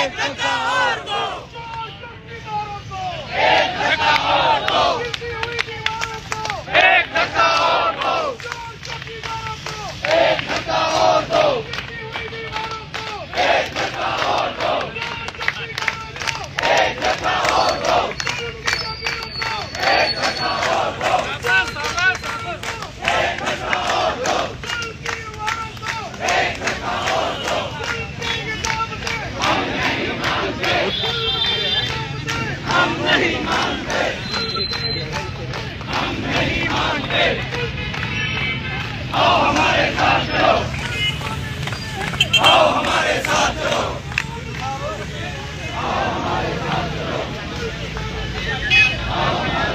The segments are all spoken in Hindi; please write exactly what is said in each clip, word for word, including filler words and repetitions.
आओ हमारे साथ चलो, आओ हमारे साथ चलो, आओ हमारे साथ चलो, आओ हमारे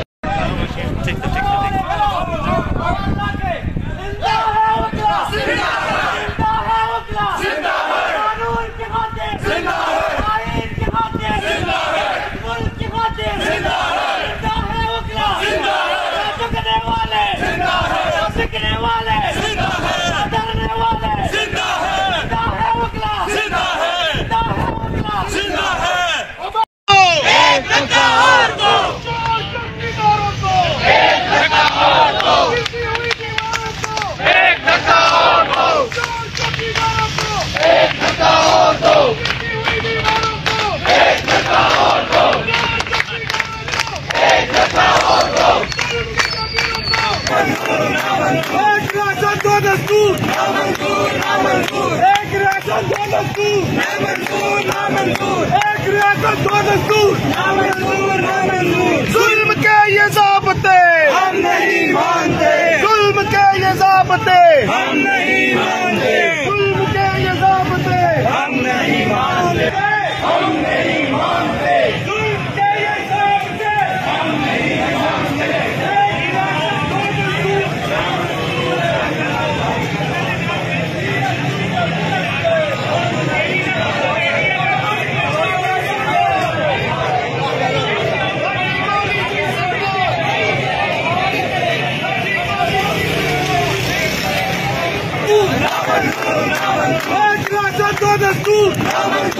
जुल्म के ये ज़ाब्ते हम नहीं मानते, जुल्म के ये ज़ाब्ते हम नहीं मानते, जुल्म के ये ज़ाब्ते हम नहीं मानते, हम नहीं मानते, जुल्म के ये ज़ाब्ते हम नहीं मानते। Desturi!